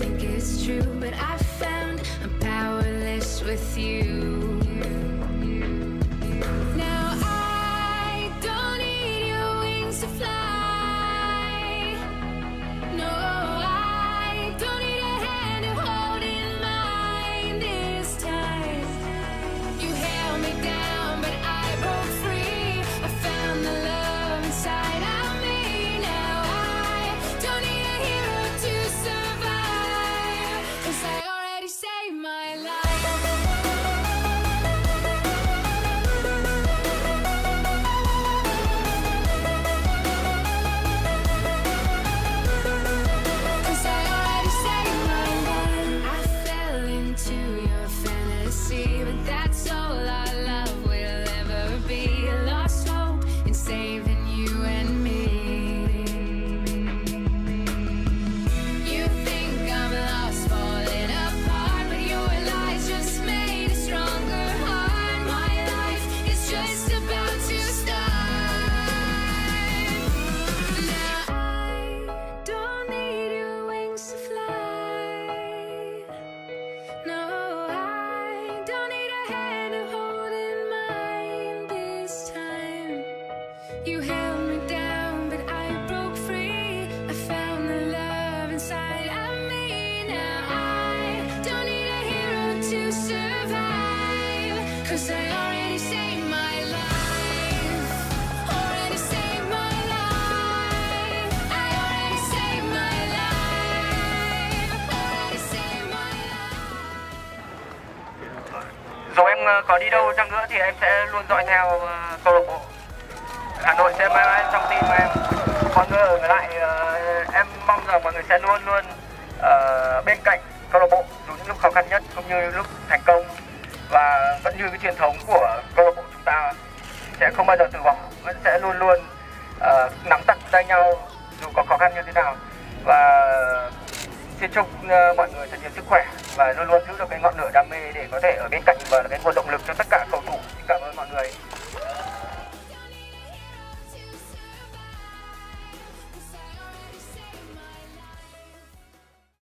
think it's true, but I found I'm powerless with you. Now I don't need your wings to fly. No, I don't need a hand to hold in mine this time. You held me down, but I broke free. I found the love inside of me. Now I don't need a hero to survive, 'cause I already saved my life. But that's all our love will ever be. I lost hope in saving you and me. You think I'm lost, falling apart, but your lies just made a stronger heart. My life is just about to start. Now I don't need your wings to fly. No, you held me down, but I broke free. I found the love inside of me. Now I don't need a hero to survive, 'cause I already saved my life. Already saved my life. I already saved my life. Already saved my life. Dù em có đi đâu chăng nữa thì em sẽ luôn dõi theo câu lạc bộ Hà Nội sẽ mãi mãi trong tim em. Còn nữa ở lại em mong rằng mọi người sẽ luôn luôn bên cạnh câu lạc bộ dù những lúc khó khăn nhất cũng như lúc thành công, và vẫn như cái truyền thống của câu lạc bộ chúng ta sẽ không bao giờ từ bỏ, vẫn sẽ luôn luôn nắm chặt tay nhau dù có khó khăn như thế nào. Và xin chúc mọi người thật nhiều sức khỏe và luôn luôn giữ được cái ngọn lửa đam mê để có thể ở bên cạnh và là cái nguồn động lực cho tất